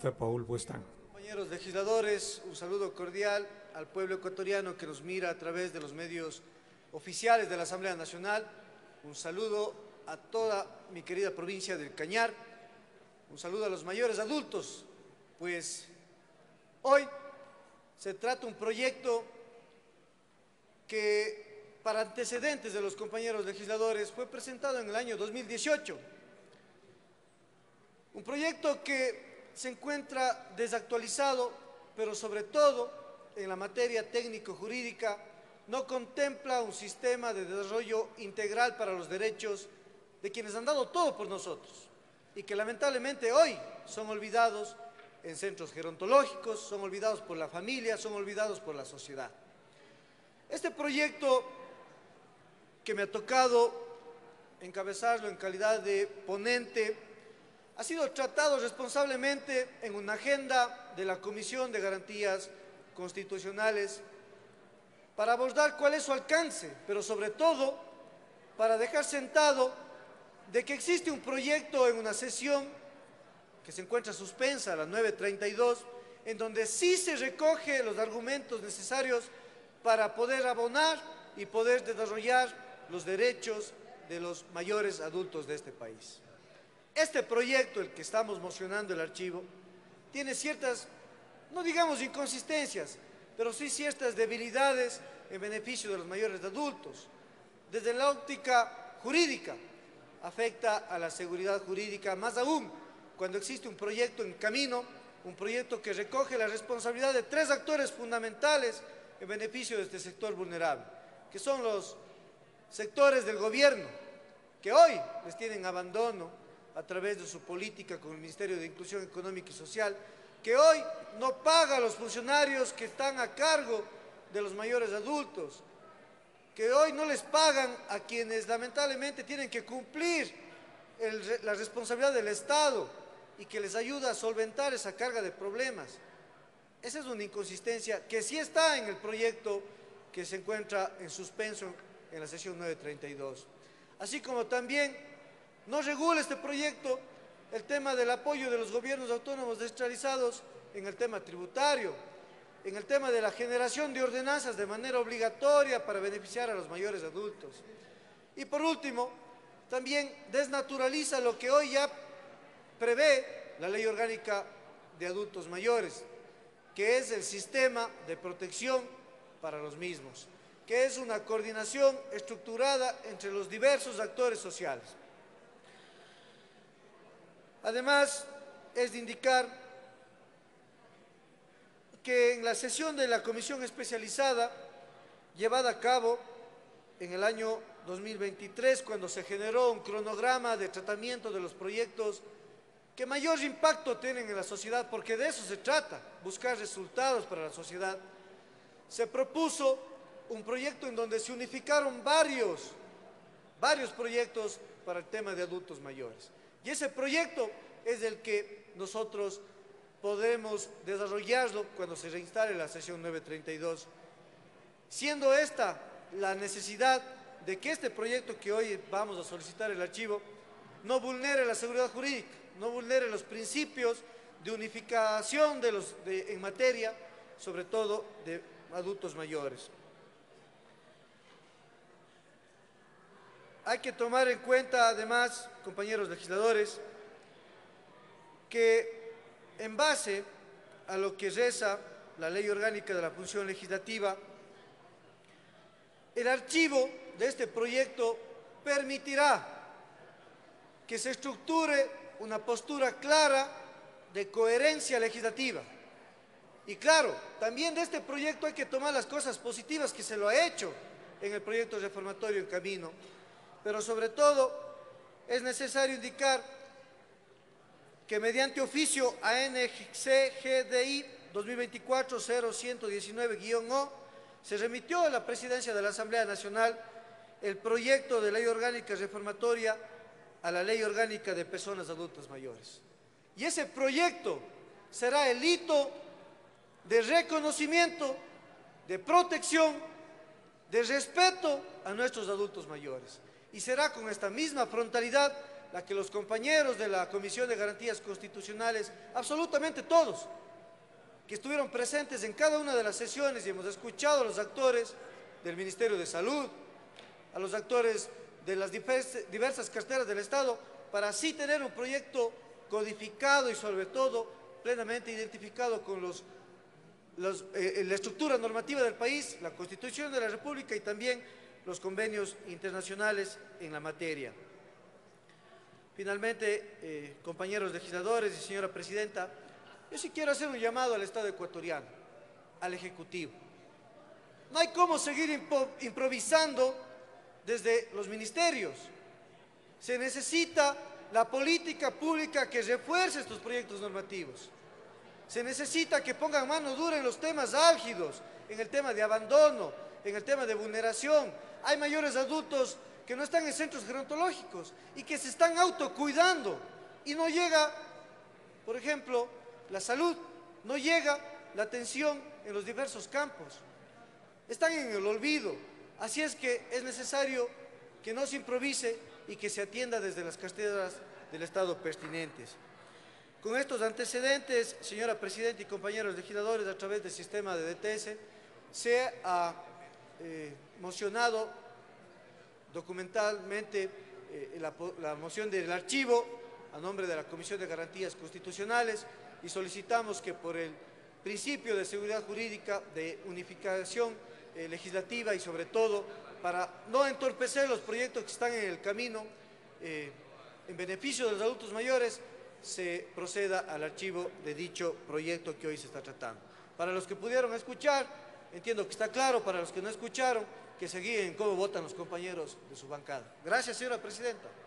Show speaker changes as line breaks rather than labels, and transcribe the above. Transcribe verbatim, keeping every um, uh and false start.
congresista Paul Buestán.
Compañeros legisladores, un saludo cordial al pueblo ecuatoriano que nos mira a través de los medios oficiales de la Asamblea Nacional. Un saludo a toda mi querida provincia del Cañar. Un saludo a los mayores adultos, pues hoy se trata de un proyecto que, para antecedentes de los compañeros legisladores, fue presentado en el año dos mil dieciocho. Un proyecto que se encuentra desactualizado, pero sobre todo en la materia técnico-jurídica no contempla un sistema de desarrollo integral para los derechos de quienes han dado todo por nosotros y que lamentablemente hoy son olvidados en centros gerontológicos, son olvidados por la familia, son olvidados por la sociedad. Este proyecto que me ha tocado encabezarlo en calidad de ponente ha sido tratado responsablemente en una agenda de la Comisión de Garantías Constitucionales para abordar cuál es su alcance, pero sobre todo para dejar sentado de que existe un proyecto en una sesión que se encuentra suspensa a las nueve treinta y dos, en donde sí se recoge los argumentos necesarios para poder abonar y poder desarrollar los derechos de los mayores adultos de este país. Este proyecto, el que estamos mocionando el archivo, tiene ciertas, no digamos inconsistencias, pero sí ciertas debilidades en beneficio de los mayores adultos. Desde la óptica jurídica, afecta a la seguridad jurídica, más aún cuando existe un proyecto en camino, un proyecto que recoge la responsabilidad de tres actores fundamentales en beneficio de este sector vulnerable, que son los sectores del gobierno, que hoy les tienen abandono a través de su política con el Ministerio de Inclusión Económica y Social, que hoy no paga a los funcionarios que están a cargo de los mayores adultos, que hoy no les pagan a quienes lamentablemente tienen que cumplir el, la responsabilidad del Estado y que les ayuda a solventar esa carga de problemas. Esa es una inconsistencia que sí está en el proyecto que se encuentra en suspenso en la sesión nueve treinta y dos. Así como también no regula este proyecto el tema del apoyo de los gobiernos autónomos descentralizados en el tema tributario, en el tema de la generación de ordenanzas de manera obligatoria para beneficiar a los mayores adultos. Y por último, también desnaturaliza lo que hoy ya prevé la Ley Orgánica de Adultos Mayores, que es el sistema de protección para los mismos, que es una coordinación estructurada entre los diversos actores sociales. Además, es de indicar que en la sesión de la comisión especializada llevada a cabo en el año dos mil veintitrés, cuando se generó un cronograma de tratamiento de los proyectos que mayor impacto tienen en la sociedad, porque de eso se trata, buscar resultados para la sociedad, se propuso un proyecto en donde se unificaron varios, varios proyectos para el tema de adultos mayores. Y ese proyecto es el que nosotros podremos desarrollarlo cuando se reinstale la sesión nueve treinta y dos, siendo esta la necesidad de que este proyecto que hoy vamos a solicitar el archivo no vulnere la seguridad jurídica, no vulnere los principios de unificación de los, de, en materia, sobre todo de adultos mayores. Hay que tomar en cuenta, además, compañeros legisladores, que en base a lo que reza la Ley Orgánica de la Función Legislativa, el archivo de este proyecto permitirá que se estructure una postura clara de coherencia legislativa. Y claro, también de este proyecto hay que tomar las cosas positivas que se lo ha hecho en el proyecto reformatorio en camino. Pero sobre todo es necesario indicar que mediante oficio A N C G D I dos mil veinticuatro cero ciento diecinueve guión O se remitió a la Presidencia de la Asamblea Nacional el proyecto de ley orgánica reformatoria a la Ley Orgánica de Personas Adultas Mayores. Y ese proyecto será el hito de reconocimiento, de protección, de respeto a nuestros adultos mayores. Y será con esta misma frontalidad la que los compañeros de la Comisión de Garantías Constitucionales, absolutamente todos, que estuvieron presentes en cada una de las sesiones y hemos escuchado a los actores del Ministerio de Salud, a los actores de las diversas carteras del Estado, para así tener un proyecto codificado y sobre todo plenamente identificado con los, los, eh, la estructura normativa del país, la Constitución de la República y también los convenios internacionales en la materia. Finalmente, eh, compañeros legisladores y señora Presidenta, yo sí quiero hacer un llamado al Estado ecuatoriano, al Ejecutivo. No hay cómo seguir impo improvisando desde los ministerios. Se necesita la política pública que refuerce estos proyectos normativos. Se necesita que pongan mano dura en los temas álgidos, en el tema de abandono, en el tema de vulneración. Hay mayores adultos que no están en centros gerontológicos y que se están autocuidando y no llega, por ejemplo, la salud, no llega la atención en los diversos campos. Están en el olvido, así es que es necesario que no se improvise y que se atienda desde las carteras del Estado pertinentes. Con estos antecedentes, señora Presidenta y compañeros legisladores, a través del sistema de D T S, se ha eh, mocionado documentalmente eh, la, la moción del archivo a nombre de la Comisión de Garantías Constitucionales y solicitamos que por el principio de seguridad jurídica, de unificación eh, legislativa y sobre todo para no entorpecer los proyectos que están en el camino eh, en beneficio de los adultos mayores, se proceda al archivo de dicho proyecto que hoy se está tratando. Para los que pudieron escuchar, entiendo que está claro, para los que no escucharon, que se guíen cómo votan los compañeros de su bancada. Gracias, señora Presidenta.